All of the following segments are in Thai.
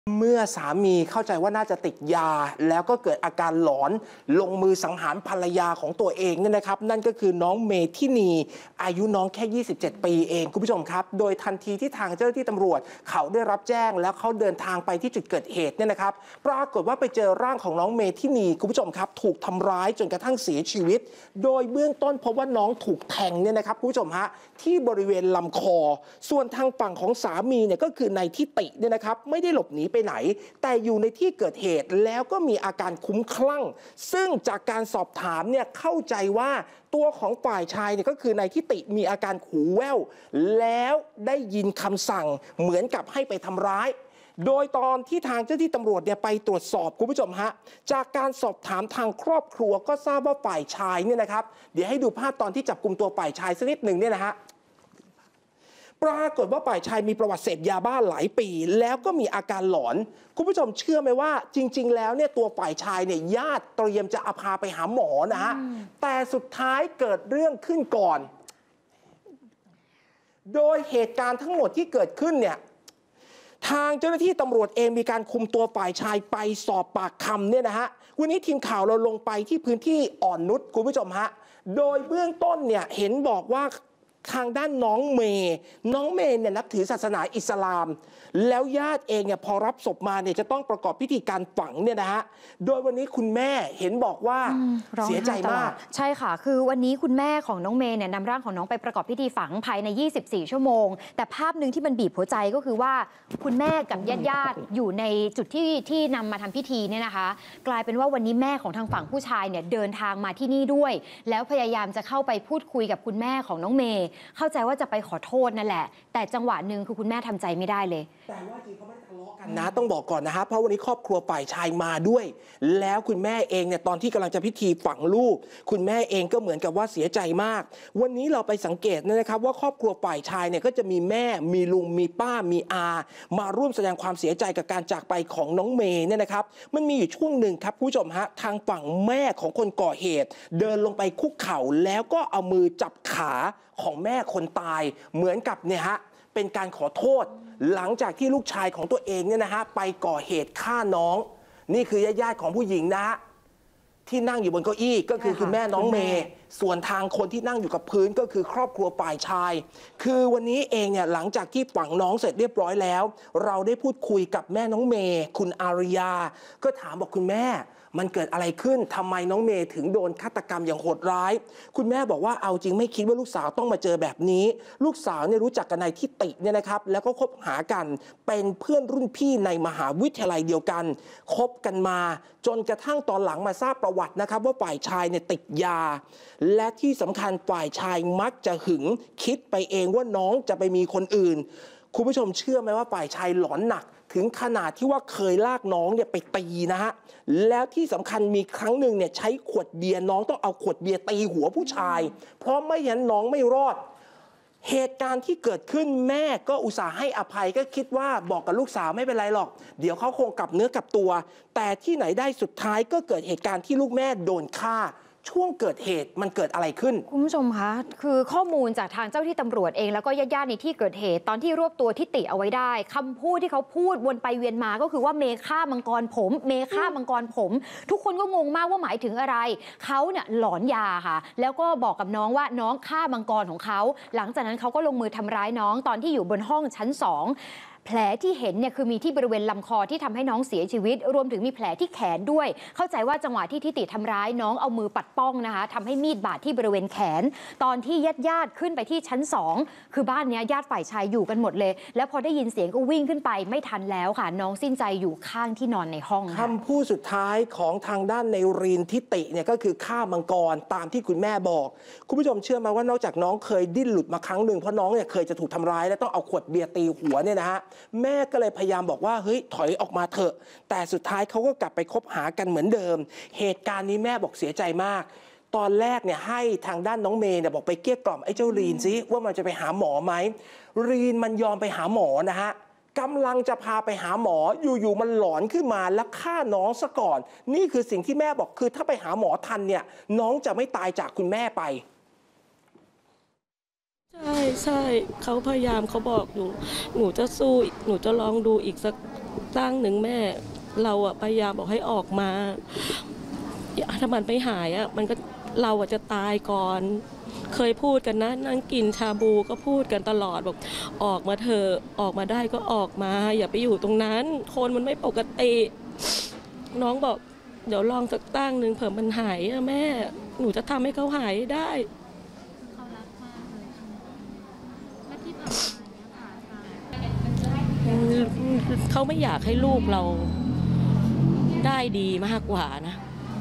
เมื่อสามีเข้าใจว่าน่าจะติดยาแล้วก็เกิดอาการหลอนลงมือสังหารภรรยาของตัวเองเนี่ยนะครับนั่นก็คือน้องเมธินีอายุน้องแค่27 ปีเองคุณผู้ชมครับโดยทันทีที่ทางเจ้าหน้าที่ตำรวจเขาได้รับแจ้งแล้วเขาเดินทางไปที่จุดเกิดเหตุเนี่ยนะครับปรากฏว่าไปเจอร่างของน้องเมธินีคุณผู้ชมครับถูกทำร้ายจนกระทั่งเสียชีวิตโดยเบื้องต้นพบว่าน้องถูกแทงเนี่ยนะครับคุณผู้ชมฮะที่บริเวณลำคอส่วนทางฝั่งของสามีเนี่ยก็คือนายทิติเนี่ยนะครับไม่ได้หลบหนีไปไหนแต่อยู่ในที่เกิดเหตุแล้วก็มีอาการคุ้มคลั่งซึ่งจากการสอบถามเนี่ยเข้าใจว่าตัวของฝ่ายชายเนี่ยก็คือนายทิติมีอาการหูแว่วแล้วได้ยินคำสั่งเหมือนกับให้ไปทำร้ายโดยตอนที่ทางเจ้าที่ตำรวจเนี่ยไปตรวจสอบคุณผู้ชมฮะจากการสอบถามทางครอบครัวก็ทราบว่าฝ่ายชายเนี่ยนะครับเดี๋ยวให้ดูภาพตอนที่จับกุมตัวฝ่ายชายสักนิดหนึ่งเนี่ยนะฮะปรากฏว่าฝ่ายชายมีประวัติเสพยาบ้าหลายปีแล้วก็มีอาการหลอนคุณผู้ชมเชื่อไหมว่าจริงๆแล้วเนี่ยตัวฝ่ายชายเนี่ยญาติเตรียมจะพาไปหาหมอนะฮะแต่สุดท้ายเกิดเรื่องขึ้นก่อนโดยเหตุการณ์ทั้งหมดที่เกิดขึ้นเนี่ยทางเจ้าหน้าที่ตำรวจเองมีการคุมตัวฝ่ายชายไปสอบปากคำเนี่ยนะฮะวันนี้ทีมข่าวเราลงไปที่พื้นที่อ่อนนุชคุณผู้ชมฮะโดยเบื้องต้นเนี่ยเห็นบอกว่าทางด้านน้องเมย์เนี่ยนับถือศาสนาอิสลามแล้วญาติเองเนี่ยพอรับศพมาเนี่ยจะต้องประกอบพิธีการฝังเนี่ยนะฮะโดยวันนี้คุณแม่เห็นบอกว่าเสียใจมากใช่ค่ะคือวันนี้คุณแม่ของน้องเมย์เนี่ยนำร่างของน้องไปประกอบพิธีฝังภายใน24 ชั่วโมงแต่ภาพหนึ่งที่มันบีบหัวใจก็คือว่าคุณแม่กับญาติอยู่ในจุดที่นำมาทำพิธีเนี่ยนะคะกลายเป็นว่าวันนี้แม่ของทางฝั่งผู้ชายเนี่ยเดินทางมาที่นี่ด้วยแล้วพยายามจะเข้าไปพูดคุยกับคุณแม่ของน้องเมย์เข้าใจว่าจะไปขอโทษนั่นแหละแต่จังหวะหนึ่งคือคุณแม่ทำใจไม่ได้เลยแต่ว่าจริงเขาไม่ทะเลาะกันนะต้องบอกก่อนนะฮะเพราะวันนี้ครอบครัวฝ่ายชายมาด้วยแล้วคุณแม่เองเนี่ยตอนที่กำลังจะพิธีฝังลูกคุณแม่เองก็เหมือนกับว่าเสียใจมากวันนี้เราไปสังเกตนะครับว่าครอบครัวฝ่ายชายเนี่ยก็จะมีแม่มีลุงมีป้ามีอามาร่วมแสดงความเสียใจกับการจากไปของน้องเมย์เนี่ยนะครับมันมีอยู่ช่วงหนึ่งครับผู้ชมฮะทางฝั่งแม่ของคนก่อเหตุเดินลงไปคุกเข่าแล้วก็เอามือจับขาของแม่คนตายเหมือนกับเนี่ยฮะเป็นการขอโทษหลังจากที่ลูกชายของตัวเองเนี่ยนะฮะไปก่อเหตุฆ่าน้องนี่คือญาติของผู้หญิงนะฮะที่นั่งอยู่บนเก้าอี้ก็คือคุณแม่น้องเมย์ส่วนทางคนที่นั่งอยู่กับพื้นก็คือครอบครัวฝ่ายชายคือวันนี้เองเนี่ยหลังจากที่ฝังน้องเสร็จเรียบร้อยแล้วเราได้พูดคุยกับแม่น้องเมย์คุณอาริยาก็ถามบอกคุณแม่มันเกิดอะไรขึ้นทำไมน้องเมย์ถึงโดนฆาตกรรมอย่างโหดร้ายคุณแม่บอกว่าเอาจริงไม่คิดว่าลูกสาวต้องมาเจอแบบนี้ลูกสาวเนี่ยรู้จักกับนายทิติเนี่ยนะครับแล้วก็คบหากันเป็นเพื่อนรุ่นพี่ในมหาวิทยาลัยเดียวกันคบกันมาจนกระทั่งตอนหลังมาทราบประวัตินะครับว่าฝ่ายชายเนี่ยติดยาและที่สำคัญฝ่ายชายมักจะหึงคิดไปเองว่าน้องจะไปมีคนอื่นคุณผู้ชมเชื่อไหมว่าฝ่ายชายหลอนหนักถึงขนาดที่ว่าเคยลากน้องเนี่ยไปตีนะฮะแล้วที่สำคัญมีครั้งหนึ่งเนี่ยใช้ขวดเบียร์น้องต้องเอาขวดเบียร์ตีหัวผู้ชายเพราะไม่งั้นน้องไม่รอดเหตุการณ์ที่เกิดขึ้นแม่ก็อุตส่าห์ให้อภัยก็คิดว่าบอกกับลูกสาวไม่เป็นไรหรอกเดี๋ยวเขาคงกลับเนื้อกลับตัวแต่ที่ไหนได้สุดท้ายก็เกิดเหตุการณ์ที่ลูกแม่โดนฆ่าช่วงเกิดเหตุมันเกิดอะไรขึ้นคุณผู้ชมคะคือข้อมูลจากทางเจ้าที่ตำรวจเองแล้วก็ญาติๆในที่เกิดเหตุตอนที่รวบตัวทิติเอาไว้ได้คำพูดที่เขาพูดวนไปเวียนมาก็คือว่าเมฆ่ามังกรผมเมฆ่ามังกรผมทุกคนก็งงมากว่าหมายถึงอะไรเขาเนี่ยหลอนยาค่ะแล้วก็บอกกับน้องว่าน้องฆ่ามังกรของเขาหลังจากนั้นเขาก็ลงมือทำร้ายน้องตอนที่อยู่บนห้องชั้น2แผลที่เห็นเนี่ยคือมีที่บริเวณลำคอที่ทำให้น้องเสียชีวิตรวมถึงมีแผลที่แขนด้วยเข้าใจว่าจังหวะที่ทิติทำร้ายน้องเอามือปัดป้องนะคะทำให้มีดบาดที่บริเวณแขนตอนที่ญาติขึ้นไปที่ชั้น2คือบ้านนี้ญาติฝ่ายชายอยู่กันหมดเลยแล้วพอได้ยินเสียงก็วิ่งขึ้นไปไม่ทันแล้วค่ะน้องสิ้นใจอยู่ข้างที่นอนในห้องคำพูดสุดท้ายของทางด้านในรีนทิติเนี่ยก็คือฆ่ามังกรตามที่คุณแม่บอกคุณผู้ชมเชื่อไหมว่านอกจากน้องเคยดิ้นหลุดมาครั้งหนึ่งเพราะน้องเนี่ยเคยจะถูกทำร้ายและต้องเอาขวดเบียร์ตีหัวเนี่ยนะฮะแม่ก็เลยพยายามบอกว่าเฮ้ยถอยออกมาเถอะแต่สุดท้ายเขาก็กลับไปคบหากันเหมือนเดิมเหตุการณ์นี้แม่บอกเสียใจมากตอนแรกเนี่ยให้ทางด้านน้องเมย์เนี่ยบอกไปเกลี้ยกล่อมไอ้เจ้ารีนซิว่ามันจะไปหาหมอไหมรีนมันยอมไปหาหมอนะฮะกำลังจะพาไปหาหมออยู่ๆมันหลอนขึ้นมาแล้วฆ่าน้องซะก่อนนี่คือสิ่งที่แม่บอกคือถ้าไปหาหมอทันเนี่ยน้องจะไม่ตายจากคุณแม่ไปใช่เขาพยายามเขาบอกหนูจะสู้หนูจะลองดูอีกสักตั้งหนึ่งแม่เราพยายามบอกให้ออกมาถ้ามันไม่หายมันก็เราจะตายก่อนเคยพูดกันนะนั่งกินชาบูก็พูดกันตลอดบอกออกมาเถอะออกมาได้ก็ออกมาอย่าไปอยู่ตรงนั้นคนมันไม่ปกติน้องบอกเดี๋ยวลองสักตั้งหนึ่งเผื่อมันหายแม่หนูจะทำให้เขาหายได้เขารักมากเลยและที่ผ่านมาเขาไม่อยากให้ลูกเราได้ดีมากกว่านะ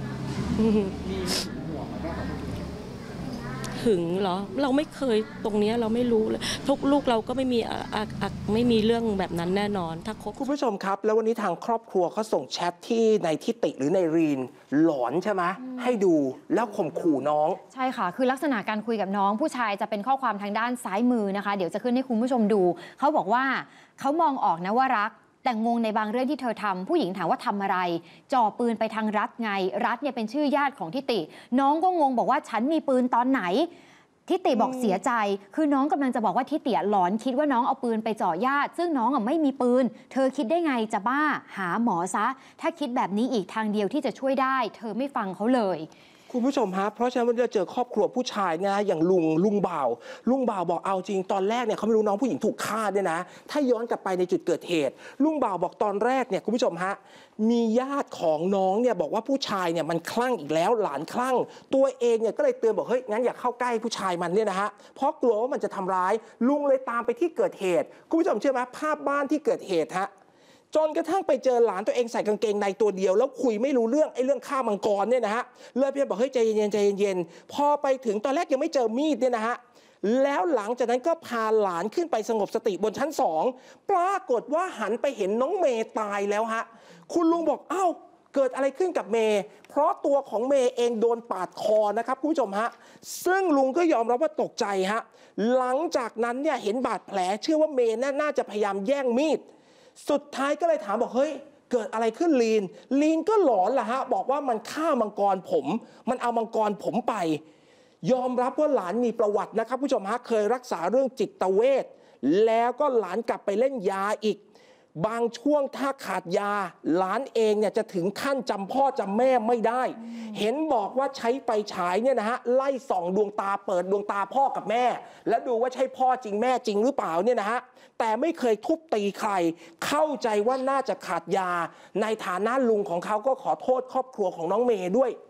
หึงเหรอเราไม่เคยตรงนี้เราไม่รู้เลยทุกลูกเราก็ไม่มีเรื่องแบบนั้นแน่นอนถ้าคบคุณผู้ชมครับแล้ววันนี้ทางครอบครัวเขาส่งแชทที่ในทิติหรือในรีนหลอนใช่ไหมให้ดูแล้วข่มขู่น้องใช่ค่ะคือลักษณะการคุยกับน้องผู้ชายจะเป็นข้อความทางด้านซ้ายมือนะคะเดี๋ยวจะขึ้นให้คุณผู้ชมดูเขาบอกว่าเขามองออกนะว่ารักแต่งงในบางเรื่องที่เธอทำผู้หญิงถามว่าทำอะไรจ่อปืนไปทางรัฐไงรัฐเนี่ยเป็นชื่อญาติของทิติน้องก็งงบอกว่าฉันมีปืนตอนไหนทิติบอกเสียใจคือน้องกำลังจะบอกว่าทิติหลอนคิดว่าน้องเอาปืนไปจ่อญาติซึ่งน้องไม่มีปืนเธอคิดได้ไงจะบ้าหาหมอซะถ้าคิดแบบนี้อีกทางเดียวที่จะช่วยได้เธอไม่ฟังเขาเลยคุณผู้ชมฮะเพราะฉะนั้นวันนี้เราเจอครอบครัวผู้ชายนะอย่างลุงบ่าวบอกเอาจริงตอนแรกเนี่ยเขาไม่รู้น้องผู้หญิงถูกฆ่าด้วยนะถ้าย้อนกลับไปในจุดเกิดเหตุลุงบ่าวบอกตอนแรกเนี่ยคุณผู้ชมฮะมีญาติของน้องเนี่ยบอกว่าผู้ชายเนี่ยมันคลั่งอีกแล้วหลานคลั่งตัวเองเนี่ยก็เลยเตือนบอกเฮ้ยงั้นอย่าเข้าใกล้ผู้ชายมันเนี่ยนะฮะเพราะกลัวว่ามันจะทำร้ายลุงเลยตามไปที่เกิดเหตุคุณผู้ชมเชื่อไหมภาพบ้านที่เกิดเหตุฮะจนกระทั่งไปเจอหลานตัวเองใส่กางเกงในตัวเดียวแล้วคุยไม่รู้เรื่องเรื่องฆ่ามังกรเนี่ยนะฮะเลยพี่บอกเฮ้ยใจเย็นพอไปถึงตอนแรกยังไม่เจอมีดเนี่ยนะฮะแล้วหลังจากนั้นก็พาหลานขึ้นไปสงบสติบนชั้น2ปรากฏว่าหันไปเห็นน้องเมย์ตายแล้วฮะคุณลุงบอกเอ้าเกิดอะไรขึ้นกับเมย์เพราะตัวของเมย์เองโดนปาดคอนะครับคุณผู้ชมฮะซึ่งลุงก็ยอมรับว่าตกใจฮะหลังจากนั้นเนี่ยเห็นบาดแผลเชื่อว่าเมย์น่าจะพยายามแย่งมีดสุดท้ายก็เลยถามบอกเฮ้ยเกิดอะไรขึ้นลีนก็หลอนล่ะฮะบอกว่ามันฆ่ามังกรผมมันเอามังกรผมไปยอมรับว่าหลานมีประวัตินะครับผู้ชมฮะเคยรักษาเรื่องจิตเวชแล้วก็หลานกลับไปเล่นยาอีกบางช่วงถ้าขาดยาหลานเองเนี่ยจะถึงขั้นจำพ่อจำแม่ไม่ได้เห็นบอกว่าใช้ไฟฉายเนี่ยนะฮะไล่ส่องดวงตาเปิดดวงตาพ่อกับแม่แล้วดูว่าใช่พ่อจริงแม่จริงหรือเปล่าเนี่ยนะฮะแต่ไม่เคยทุบตีใครเข้าใจว่าน่าจะขาดยาในฐานะลุงของเขาก็ขอโทษครอบครัวของน้องเมย์ด้วย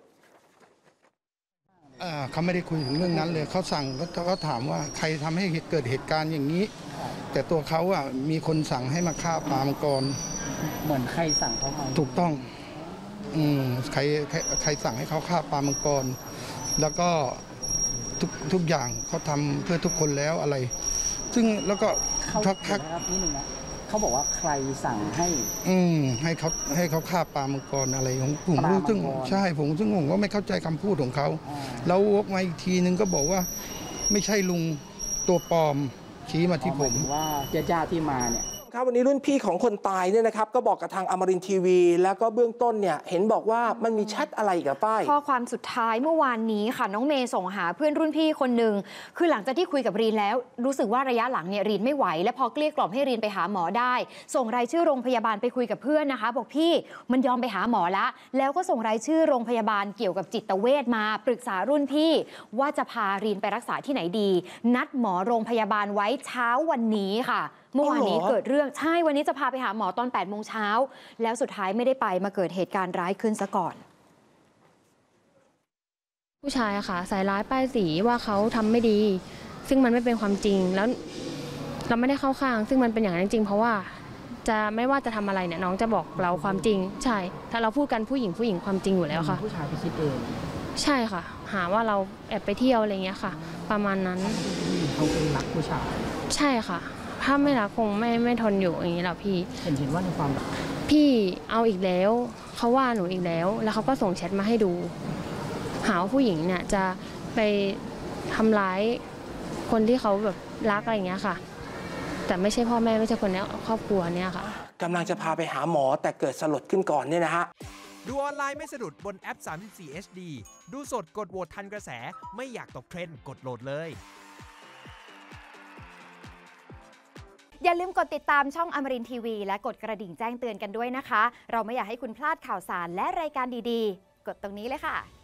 เขาไม่ได้คุยถึงเรื่องนั้นเลยเขาสั่งเขาถามว่าใครทำให้เกิดเหตุการณ์อย่างนี้แต่ตัวเขามีคนสั่งให้มาฆ่าปลามังกรเหมือนใครสั่งเขาถูกต้องใครสั่งให้เขาฆ่าปลามังกรแล้วก็ทุกอย่างเขาทำเพื่อทุกคนแล้วอะไรซึ่งแล้วก็ทักนิดนึงนะเขาบอกว่าใครสั่งให้เขาฆ่าปลามังกรอะไรของผมซึ่งใช่ผมก็ไม่เข้าใจคำพูดของเขาแล้ววกมาอีกทีนึงก็บอกว่าไม่ใช่ลุงตัวปลอมชี้มาที่ผมว่าญาติที่มาเนี่ยครับวันนี้รุ่นพี่ของคนตายเนี่ยนะครับก็บอกกับทางอมรินทร์ทีวีแล้วก็เบื้องต้นเนี่ยเห็นบอกว่ามันมีแชทอะไรกับป้ายข้อความสุดท้ายเมื่อวานนี้ค่ะน้องเมย์ส่งหาเพื่อนรุ่นพี่คนหนึ่งคือหลังจากที่คุยกับรีนแล้วรู้สึกว่าระยะหลังเนี่ยรีนไม่ไหวและพอเกลี้ยกล่อมให้รีนไปหาหมอได้ส่งรายชื่อโรงพยาบาลไปคุยกับเพื่อนนะคะบอกพี่มันยอมไปหาหมอแล้วก็ส่งรายชื่อโรงพยาบาลเกี่ยวกับจิตเวชมาปรึกษารุ่นพี่ว่าจะพารีนไปรักษาที่ไหนดีนัดหมอโรงพยาบาลไว้เช้าวันนี้ค่ะเมื่อวานนี้เกิดเรื่องใช่วันนี้จะพาไปหาหมอตอน8 โมงเช้าแล้วสุดท้ายไม่ได้ไปมาเกิดเหตุการณ์ร้ายขึ้นซะก่อนผู้ชายค่ะใส่ร้ายป้ายสีว่าเขาทำไม่ดีซึ่งมันไม่เป็นความจริงแล้วเราไม่ได้เข้าข้างซึ่งมันเป็นอย่างนั้นจริงเพราะว่าจะไม่ว่าจะทำอะไรเนี่ยน้องจะบอกเราความจริงใช่ถ้าเราพูดกันผู้หญิงความจริงอยู่แล้วค่ะผู้ชายไปคิดเองใช่ค่ะหาว่าเราแอบไปเที่ยวอะไรเงี้ยค่ะประมาณนั้นเขาเป็นรักผู้ชายใช่ค่ะถ้าไม่รักคงไม่ทนอยู่อย่างนี้หรอกพี่เห็นว่าในความรักพี่เอาอีกแล้วเขาว่าหนูอีกแล้วเขาก็ส่งแชทมาให้ดูหาว่าผู้หญิงเนี่ยจะไปทำร้ายคนที่เขาแบบรักอะไรอย่างเงี้ยค่ะแต่ไม่ใช่พ่อแม่ไม่ใช่คนในครอบครัวเนี่ยค่ะกำลังจะพาไปหาหมอแต่เกิดสลดขึ้นก่อนเนี่ยนะฮะดูออนไลน์ไม่สะดุดบนแอป34 HD ดูสดกดโหวตทันกระแสไม่อยากตกเทรนด์กดโหลดเลยอย่าลืมกดติดตามช่องอมรินทร์ทีวีและกดกระดิ่งแจ้งเตือนกันด้วยนะคะเราไม่อยากให้คุณพลาดข่าวสารและรายการดีๆกดตรงนี้เลยค่ะ